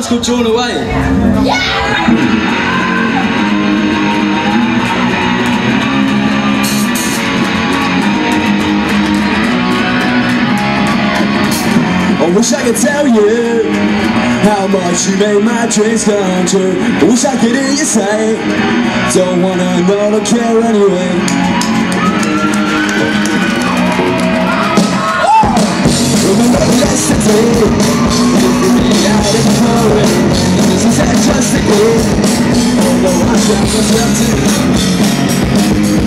It's called Drawn Away. I wish I could tell you how much you made my dreams come true. I wish I could hear you say, don't wanna know, don't care anyway. Remember yesterday, looking me out in the pouring, and this is just a game. Although I found myself too.